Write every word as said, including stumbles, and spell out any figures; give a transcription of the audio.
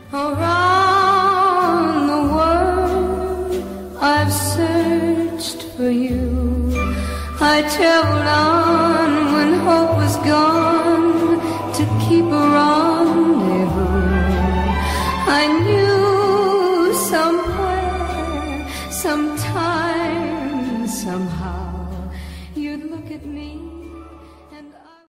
Around the world I've searched for you. I traveled on when hope was gone to keep a rendezvous. I knew somewhere, sometime, somehow you'd look at me